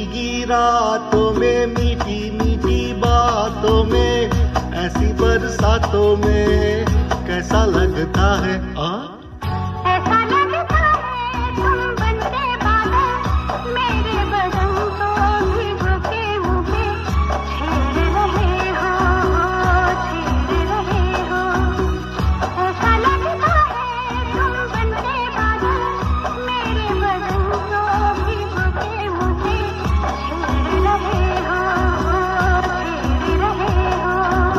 भीगी रातों में, मीठी मीठी बातों में, ऐसी बरसातों में कैसा लगता है ऐसा लगता है तुम बनते बादल, मेरे बदन को भिगो के मुझे छेड़ रहे हो, छेड़ रहे हो। ऐसा लगता है तुम बनते बादल, मेरे बदन को भिगो के मुझे छेड़ रहे हो, छेड़ रहे हो।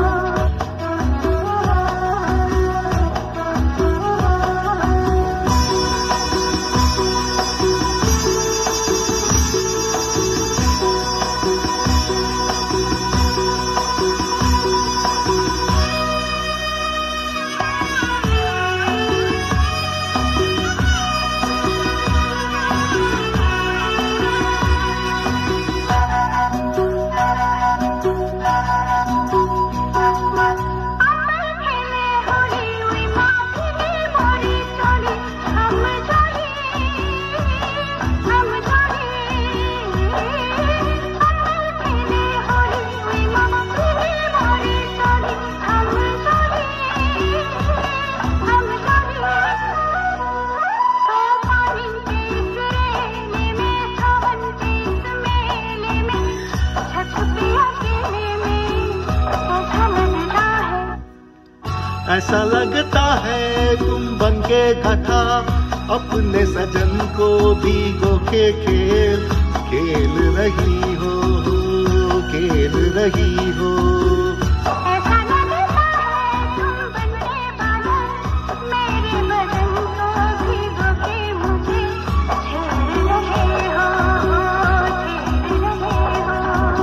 ऐसा लगता है तुम बनके घटा, अपने सजन को भिगो के खेल खेल रही हो, खेल रही हो। ऐसा लगता है तुम बनके बादल, मेरे बदन को भिगो के मुझे छेड़ रहे हो, छेड़ रहे हो।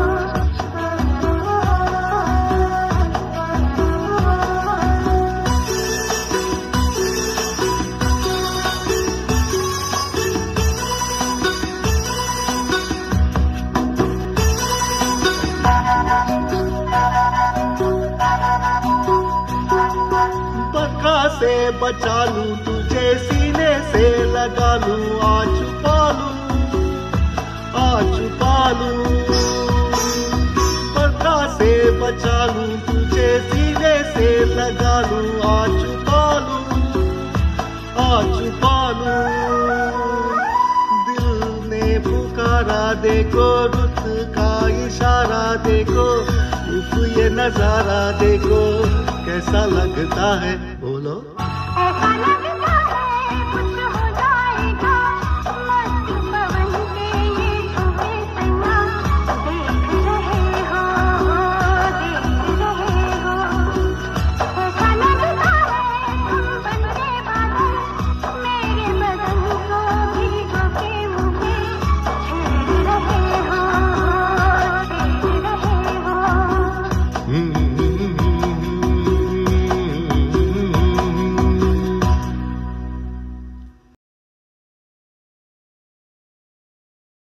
बरखा से बचा लूं तुझे, सीने से लगा लूं, आ छुपा लूं, आ छुपा लूं। बरखा से बचा लूं तुझे, सीने से लगा लूं, आ छुपा लूं, आ छुपा लूं। दिल ने पुकारा देखो, रुत का इशारा देखो, उफ ये नजारा देखो कैसा लगता है।